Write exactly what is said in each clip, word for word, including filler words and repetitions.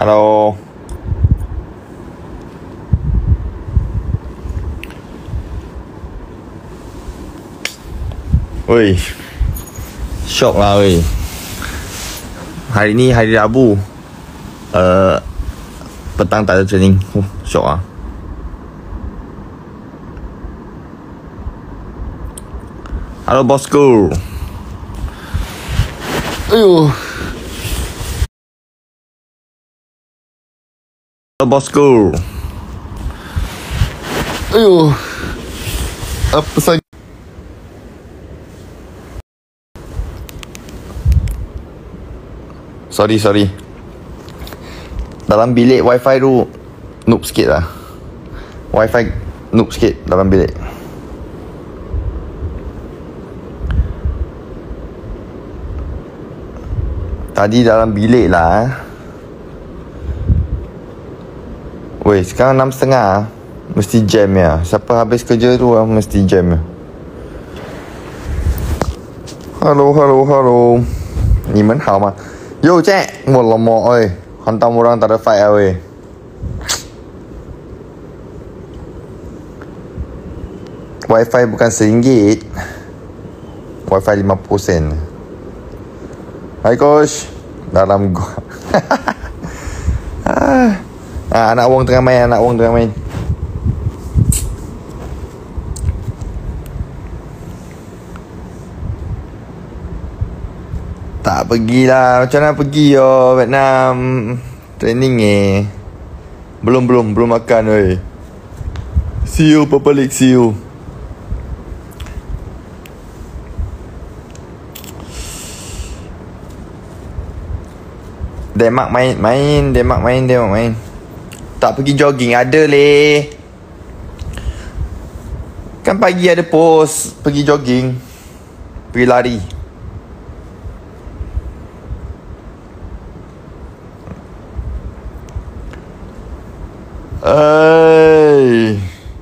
Halo. Woi. Syok lah woi. Hari ni hari Rabu. Uh, petang tak ada training. Uh, syok lah. Halo bosku. Ayuh. Halo bosku. Ayuh. Apa saja? Sorry, sorry. Dalam bilik wifi tu noob sikit lah. Wifi noob sikit dalam bilik. Tadi dalam bilik lah. Weh, sekarang enam setengah. Mesti jam ya. Siapa habis kerja tu lah, mesti jam ya. Hello, hello, hello. 你们好吗？ Yo cek, mau lemok oi. Hantam orang tak ada fight oi. Wifi bukan seringgit. Wifi lima puluh sen. Hai coach. Dalam gua. ah, anak wong tengah main, anak wong tengah main. Tak pergilah. Macam mana pergi yo Vietnam? Training eh. Belum belum belum makan weh. See you Papa Lik, see you. Demak main main, Demak main, Demak main. Tak pergi jogging ada leh. Kan pagi ada post pergi jogging. Pergi lari. Hey.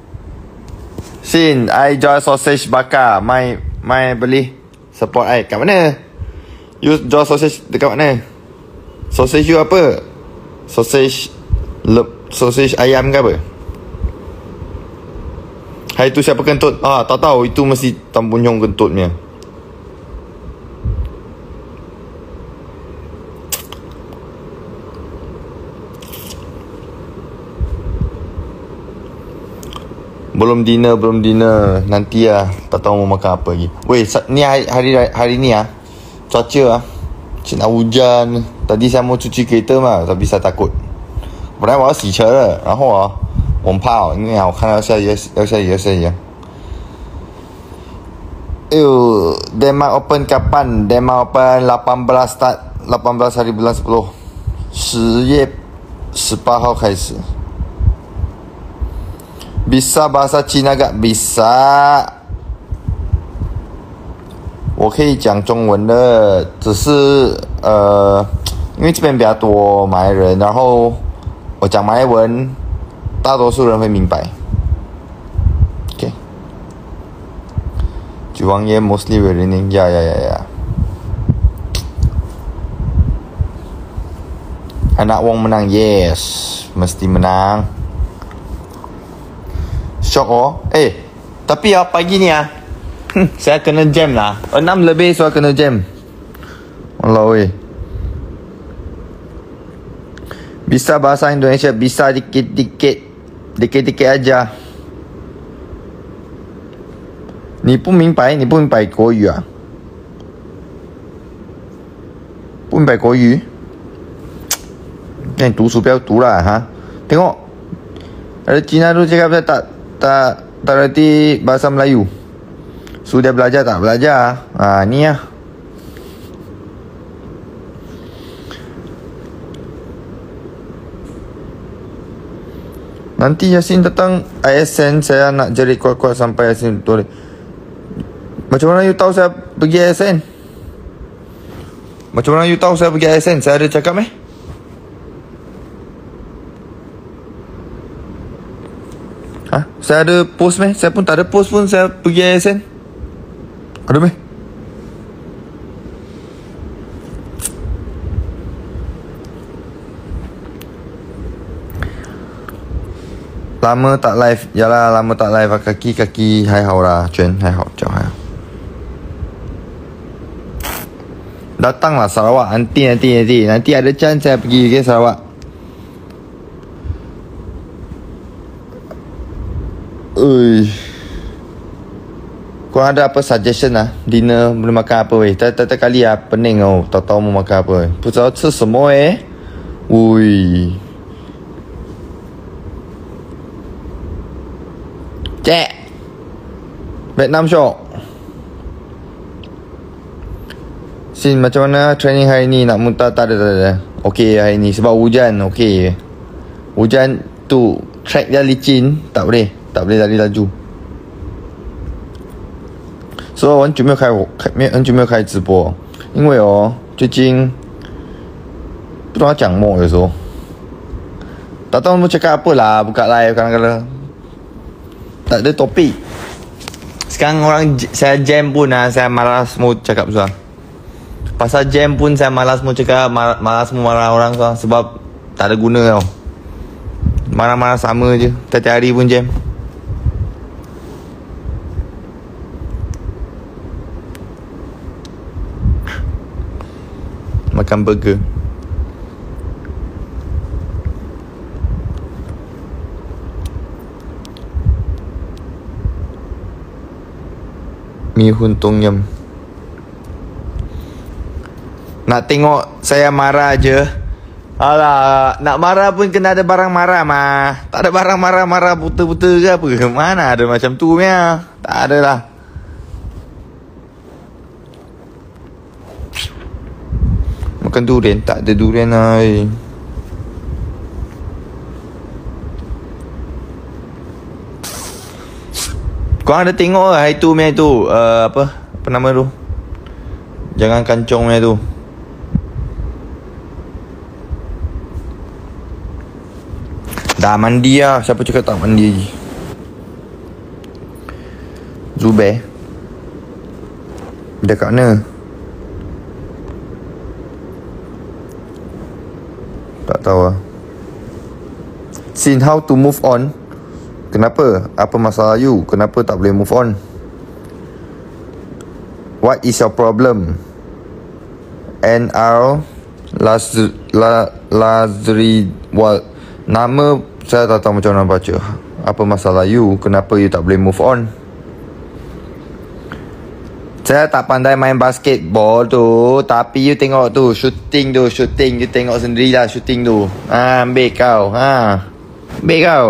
Sin, I jual sausage bakar. Mai mai beli support I. Kat mana? You jual sausage dekat mana? Sausage you apa? Sausage lep, sausage ayam ke apa? Hai tu siapa kentut? Ah, tak tahu, itu mesti Tambunyong kentutnya. Belum dinner, belum dinner. Nanti lah. Tak tahu mau makan apa lagi. Weh, ni hari, hari, hari ni lah. Cuaca lah. Cik nak hujan. Tadi saya mau cuci kereta mah. Tapi saya takut. 本来我要洗车的。然后啊，我很怕哦。因为啊，我看到要下雨，要下雨，要下雨。哎呦 Denmark Open kapan? Denmark Open lapan belas start. lapan belas hari bulan sepuluh. 十月十八号开始。Bisa bahasa Cina gak? Bisa. 我可以讲中文的，只是呃，因为这边比较多马来人，然后我讲马来文，大多数人会明白。OK。举王爷 mostly will winning， 呀呀呀呀。Anak Wong menang, yes, mesti menang. Syok oh. Eh, tapi ya pagi ni ah, saya kena jam lah. Enam lebih saya kena jam. Wallah weh. Bisa bahasa Indonesia, bisa dikit-dikit. Dikit-dikit aja. 你不明白，你不明白国语啊？不明白国语？那你读书不要读了哈。Tengok, ada Cina tu cakap saya tak tak tak reti bahasa Melayu. Sudah belajar tak belajar. Ah ni lah. Nanti Yasin datang I S N, saya nak jerit kuat-kuat sampai Yasin betul. Macam mana you tahu saya pergi I S N? Macam mana you tahu saya pergi I S N? Saya ada cakap eh? Ha? Saya ada post meh? Saya pun tak ada post pun saya pergi I S N. Ada meh? Lama tak live. Yalah, lama tak live. Kaki kaki hai hao lah. Cuan hai hao, jauh hai. Datanglah Sarawak. Nanti nanti nanti. Nanti ada chance saya pergi ke Sarawak. Ui. Kau ada apa suggestion lah? Dinner boleh makan apa weh? Tak-tak kali lah pening tau. Tahu-tahu mau makan apa weh. Pusat tu semua eh. Ui. Cek. Vietnam Shop. Sin, macam mana training hari ni? Nak muntah? Tak ada, tak ada. Okey hari ni. Sebab hujan. Okey. Hujan tu. Track dia licin. Tak boleh. Tak boleh lari laju. So 我很久没有开我开没很久没有开直播，因为哦最近不知道讲什么有时候。Tak tahu mau cakap apa lah. Buka live kadang-kadang tak ada topik. Sekarang orang saya jam pun lah, saya malas mau cakap susah. Pasal jam pun saya malas mau cakap, malas mau marah orang susah. Sebab tak ada guna tau. Marah-marah sama je. Tiap-tiap hari pun jam. Makan burger. Mi hun tom yum. Nak tengok saya marah je. Alah, nak marah pun kena ada barang marah mah. Tak ada barang marah-marah buta-buta ke apa? Mana ada macam tu punya? Tak ada lah. Makan durian, tak ada durian lah. Kau ada tengok lah itu punya tu uh, apa? Apa nama tu? Jangan kancong punya tu. Dah mandi lah. Siapa cakap tak mandi lagi? Zubair. Dia kat mana? Tak tahu lah. Sin, how to move on? Kenapa? Apa masalah you? Kenapa tak boleh move on? What is your problem? N R Lazri Lazri Wal. Nama saya tak tahu macam mana baca. Apa masalah you? Kenapa you tak boleh move on? Saya tak pandai main basketball tu. Tapi you tengok tu, shooting tu, shooting. You tengok sendirilah shooting tu. Ha, ambil kau. Ha, ambil kau.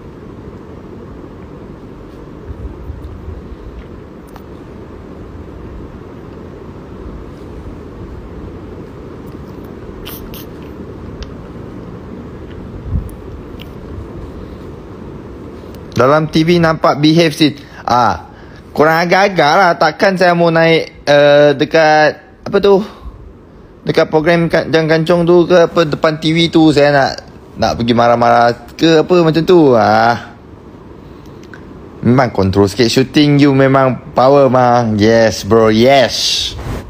Dalam T V nampak behave sit. Ah, kurang agak-agak lah. Takkan saya mau naik uh, dekat apa tu? Dekat program Jangan Kancong tu ke apa depan T V tu saya nak nak pergi marah-marah ke apa macam tu. Ah. Memang control sikit shooting you memang power mah. Yes bro, yes.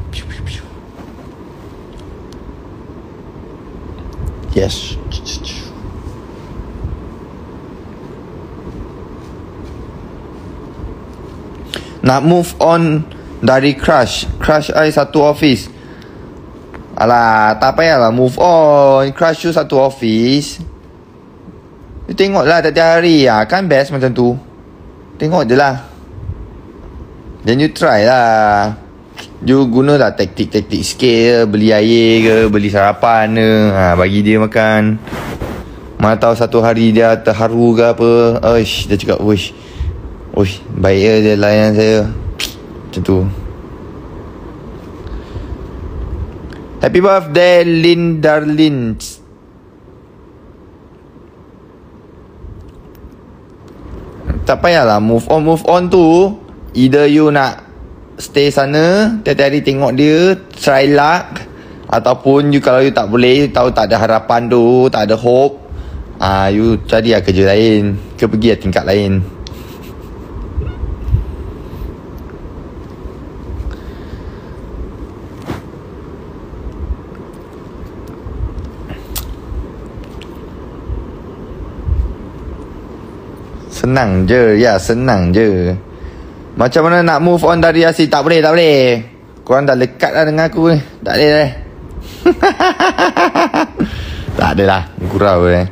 Yes. Nak move on dari crush. Crush I satu office. Alah, tak payahlah move on. Crush you satu office. You tengoklah tiap-tiap hari ya. Kan best macam tu. Tengok je lah. Then you try lah. You guna lah taktik-taktik sikit. Beli air ke, beli sarapan ke, ha, bagi dia makan. Mana tahu satu hari dia terharu ke apa. Uish, dia cakap uish, uish, baik ya dia layan saya. Macam tu. Happy birthday Lin Darlin. Tak payahlah move on. Move on tu either you nak stay sana tiap-tiap hari tengok dia, try luck. Ataupun you kalau you tak boleh, you tahu tak ada harapan tu, tak ada hope, ah, you cari lah kerja lain ke pergi lah tingkat lain. Senang je. Ya, senang je. Macam mana nak move on dari Yasin? Tak boleh, tak boleh. Korang dah lekat lah dengan aku ni. Tak boleh lah. Tak adalah. Gurau eh.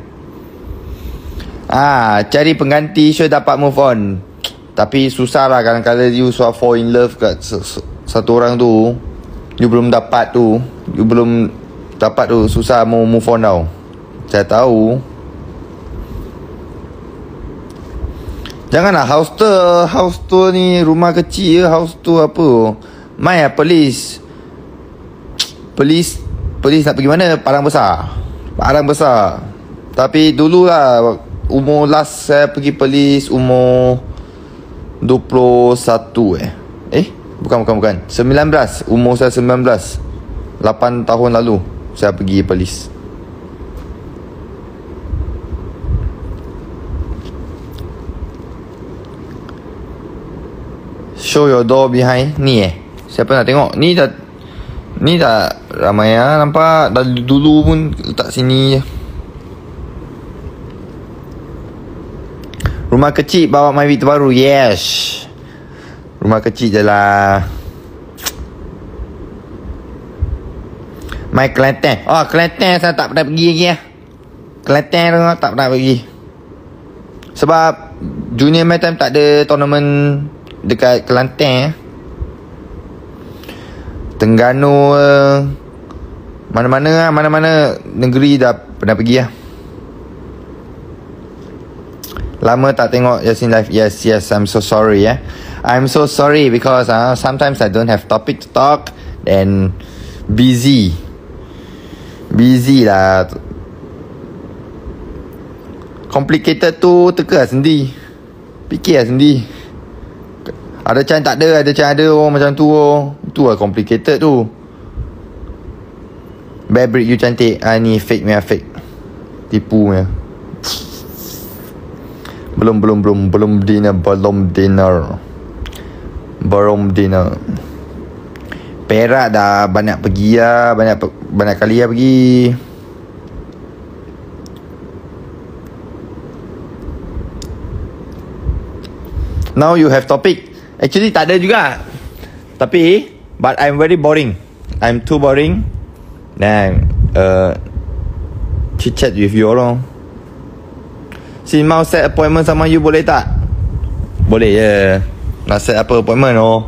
Ah, cari pengganti sure dapat move on. Tapi susah lah kadang-kadang you so fall in love kat satu orang tu. You belum dapat tu. You belum dapat tu. Susah mau move on tau. Saya tahu. Janganlah house tour. House tour ni rumah kecil je. House tour apa? Mai lah Perlis. Perlis Perlis nak pergi mana? Padang Besar. Padang Besar. Tapi dululah umur last saya pergi Perlis umur dua puluh satu eh. Eh, bukan bukan bukan. sembilan belas. Umur saya sembilan belas. lapan tahun lalu saya pergi Perlis. Show your door behind. Ni eh. Siapa nak tengok? Ni dah Ni dah ramai lah nampak. Dah dulu pun letak sini je. Rumah kecil bawa my week terbaru. Yes. Rumah kecil je lah. My Kelantan. Oh, Kelantan saya tak pernah pergi lagi lah. Kelantan tu tak pernah pergi. Sebab junior my time tak ada tournament dekat Kelantan. Terengganu, mana-mana lah, mana-mana negeri dah pernah pergi lah. Lama tak tengok Yasin live. Yes, yes, I'm so sorry eh. I'm so sorry because uh, sometimes I don't have topic to talk. Then busy. Busy lah. Complicated tu teka lah sendiri. Fikir lah sendiri. Ada macam tak ada, ada macam ada oh, macam tu oh. Tu lah complicated tu. Fabric you cantik. Ah ni fake punya fake. Tipu punya. Belum belum belum belum dinner, belum dinner. Belum dinner. Perak dah banyak pergi lah, banyak banyak kali lah pergi. Now you have topic. Actually tak ada juga. Tapi but I'm very boring. I'm too boring. Dan uh, chit chat with you all. Si mau set appointment sama you boleh tak? Boleh je. Nak set apa appointment oh?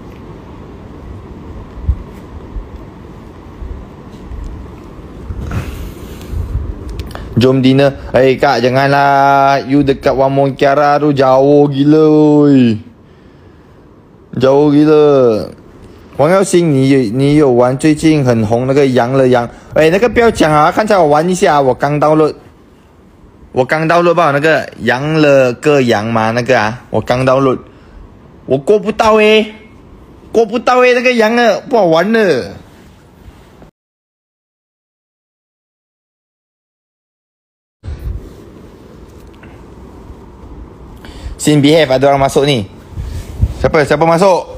Jom dinner. Eh hey, kak, janganlah. You dekat Wamong Kiara tu jauh gila oi. Jauh gila. 黄耀星，你你有玩最近很红那个羊了羊？哎，那个不要讲啊，刚才我玩一下，我刚到了，我刚到了吧？那个羊了个羊嘛，那个啊，我刚到了，我过不到诶，过不到诶，那个羊啊不好玩了。Sin behave, ada orang masuk ni. Siapa? Siapa masuk?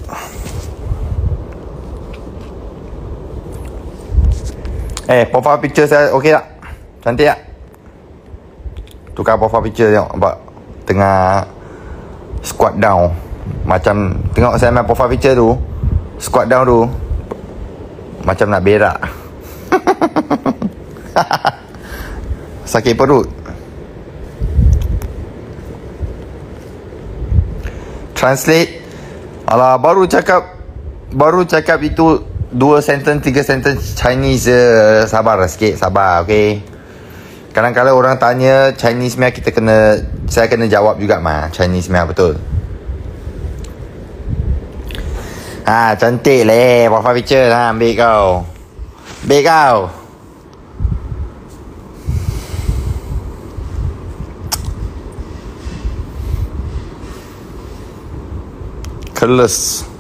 Eh, profile picture saya okey tak? Cantik tak? Tukar profile picture tengok. Nampak? Tengah squat down. Macam, tengok saya main profile picture tu. Squat down tu. Macam nak berak. Sakit perut. Translate. Alah, baru cakap Baru cakap itu dua sentence, tiga sentence Chinese je. Sabar sikit, sabar, okay. Kadang-kadang orang tanya Chinese meh, kita kena, saya kena jawab juga mah Chinese meh, betul. Ha, cantik leh profile picture ha, ambil kau. Ambil kau. Keles.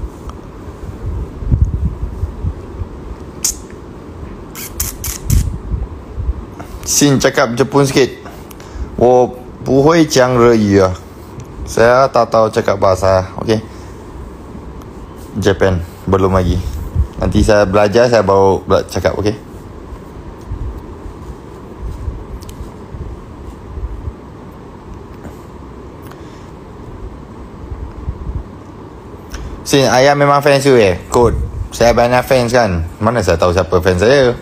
Sin cakap Jepun sikit. 我不会讲日语啊. Saya tak tahu cakap bahasa. Okay. Japan belum lagi. Nanti saya belajar, saya baru cakap, okay. Sin, ayah memang fans you eh? Kod. Saya banyak fans kan. Mana saya tahu siapa fans saya?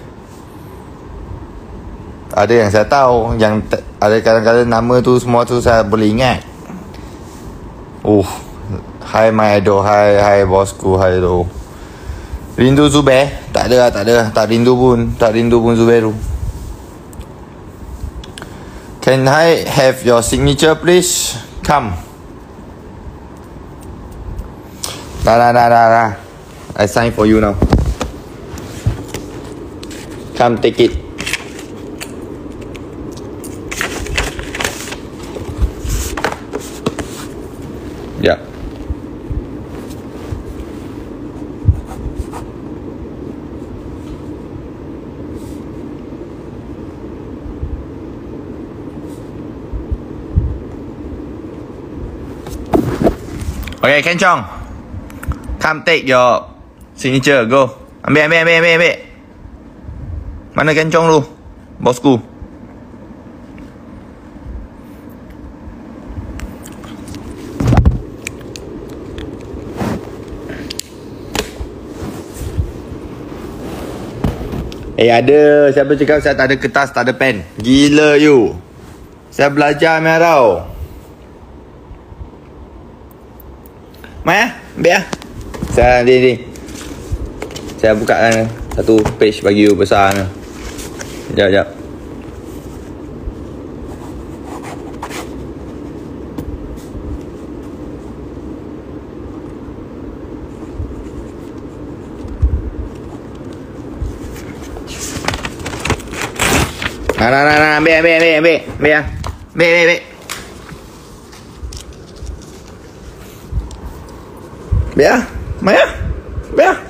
Ada yang saya tahu. Yang ada kadang-kadang nama tu semua tu saya boleh ingat. Uh, Hai my idol. Hai, hai bosku. Hai tu. Rindu Zubair? Tak ada lah, tak ada. Tak rindu pun. Tak rindu pun Zubair tu. Can I have your signature please? Come. Dah, dah, dah, dah, dah. I sign for you now. Come take it. Ya. Yeah. Okay, Kencong. Come take your signature. Go. Ambil, ambil, ambil, ambil, ambil. Mana Kencong tu? Bosku. Eh, ada. Siapa cakap saya tak ada kertas, tak ada pen? Gila you. Saya belajar ni tau. Maya, ambil lah. Saya ni ni. Saya buka kan satu page bagi you besar ni. Sekejap, sekejap. Nah, nah, nah, nah, ambil, ambil, ambil, ambil, ambil lah. Ambil, ambil, ambil. Ambil lah. Maya, ambil lah.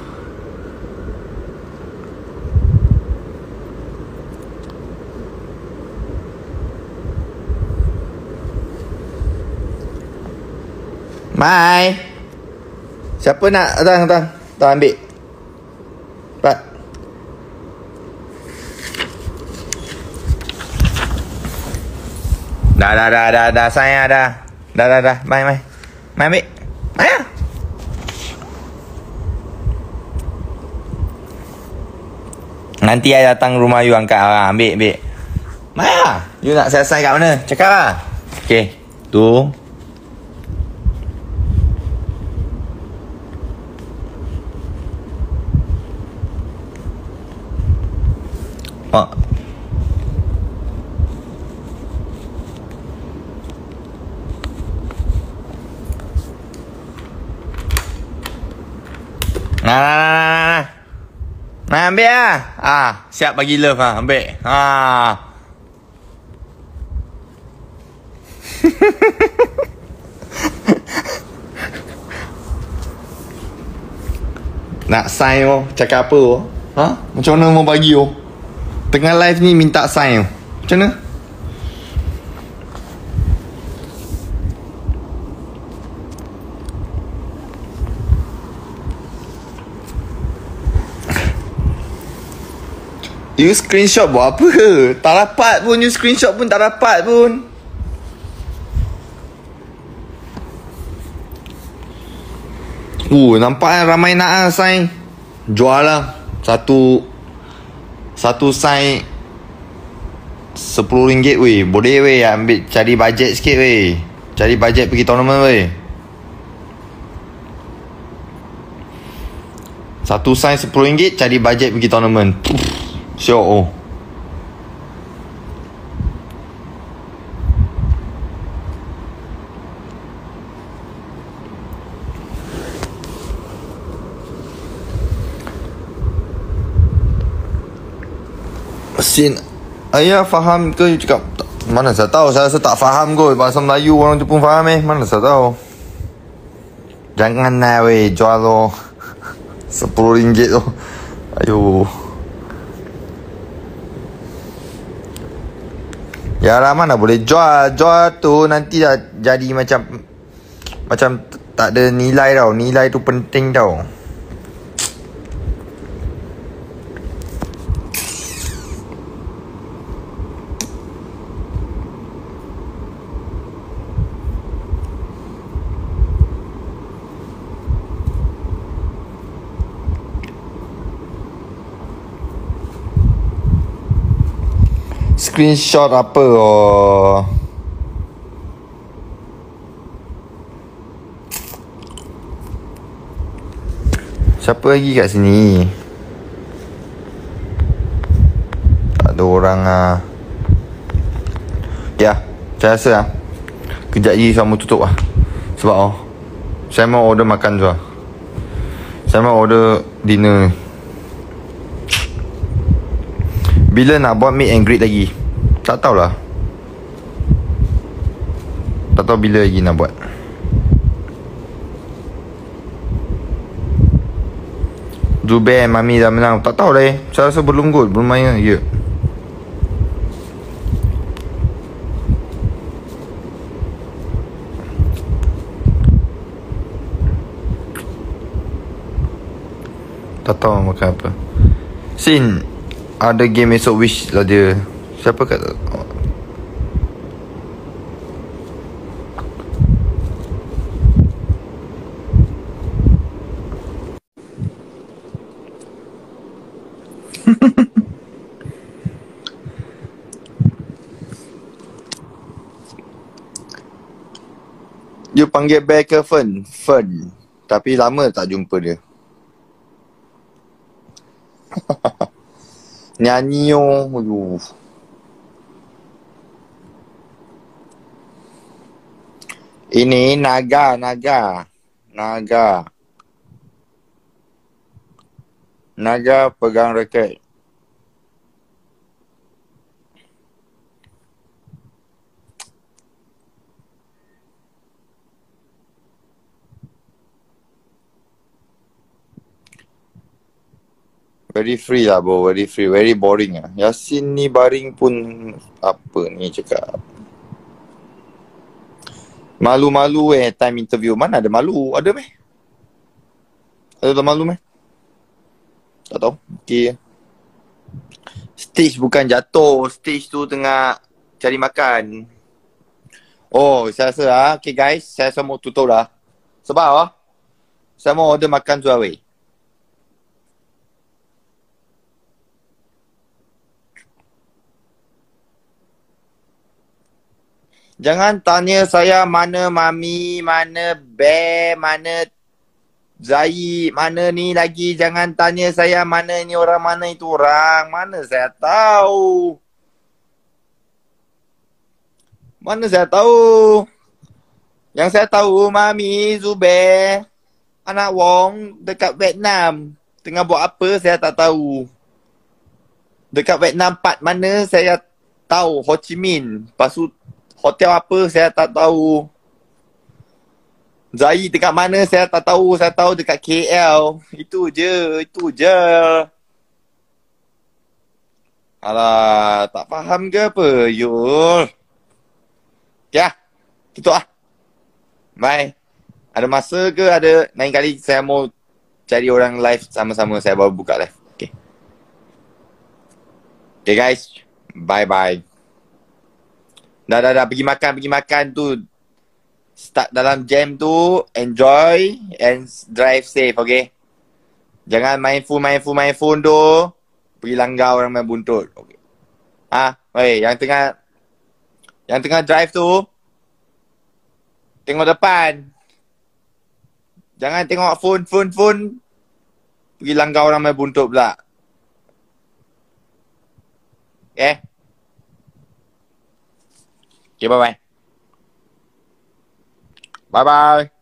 Mai. Siapa nak datang, datang. Datang ambil. Cepat. Dah, dah, dah, dah, dah, saya dah. Dah, dah, dah. Mai, mai. Mai ambil. Mai lah. Nanti saya datang rumah you angkat lah. Ambil, ambil. Mai lah. You nak saya sign kat mana? Cakap lah. Okay. Tu. Oh. Nah, nah, nah, nah, nah. Nah, ambil lah. Ah, siap bagi love lah. Ambil. Ah. Nak sign oh. Cakap apa oh? Ha? Macam mana mau bagi oh? Tengah live ni minta sign oh. Macam mana? You screenshot buat apa? Tak dapat pun. You screenshot pun tak dapat pun. Uh, nampak ramai nak sign. Jual lah. Satu Satu sign sepuluh ringgit weh. Boleh weh. Ambil cari bajet sikit weh. Cari bajet pergi tournament weh. Satu sign sepuluh ringgit. Cari bajet pergi tournament. Syok oh. Mesin ayah faham ke? You cakap mana saya tahu. Saya rasa tak faham kot. Bahasa Melayu orang tu pun faham eh. Mana saya tahu. Jangan lah weh. Jual lo sepuluh ringgit tu. Ayuh. Ya lah, mana boleh jual. Jual tu nanti dah jadi macam Macam tak ada nilai tau. Nilai tu penting tau. screenshot apa oh. Siapa lagi kat sini? Tak ada orang ah. Ya, saya rasa ah. Kejap lagi saya mau tutup lah. Sebab oh, saya mau order makan tu lah. Saya mau order dinner. Bila nak buat meet and greet lagi? Tak tahulah. Tak tahu bila lagi nak buat. Zubair, Mami dah menang. Tak tahu lah eh. Saya rasa belum gol. Belum main lagi. Tak tahu makan apa. Sin, ada game esok wish lah dia. Siapa kata? Oh. You panggil Bear ke Fern? Fern. Tapi lama tak jumpa dia. Nyanyi oh. Aduh. Ini naga, naga. Naga. Naga pegang raket. Very free lah bro, very free, very boring lah. Yasin ni baring pun apa ni cakap. Malu-malu eh time interview. Mana ada malu? Ada meh? Ada malu meh? Tak tahu. Okay. Stage bukan jatuh. Stage tu tengah cari makan. Oh, saya rasa lah. Okay guys, saya rasa mau tutup lah. Sebab lah, saya mau order makan Zuawi. Jangan tanya saya mana Mami, mana Bear, mana Zai, mana ni lagi. Jangan tanya saya mana ni orang, mana itu orang. Mana saya tahu. Mana saya tahu. Yang saya tahu Mami, Zubair, anak Wong dekat Vietnam. Tengah buat apa saya tak tahu. Dekat Vietnam part mana saya tahu. Ho Chi Minh. Lepas tu hotel apa saya tak tahu. Zai dekat mana saya tak tahu. Saya tahu dekat K L. Itu je. Itu je. Alah, tak faham ke apa? Yul. Ya, gitu ah. Bye. Ada masa ke ada lain kali saya mau cari orang live sama-sama. Saya baru buka live. Okay. Okay guys. Bye-bye. Dah, dah, dah. Pergi makan, pergi makan tu. Start dalam jam tu. Enjoy and drive safe, okay? Jangan main phone, main phone, main phone tu. Pergi langgar orang main buntut. Okay. Ah, hey, yang tengah yang tengah drive tu, tengok depan. Jangan tengok phone, phone, phone. Pergi langgar orang main buntut pula. Okay? Okay, bye-bye. Bye-bye.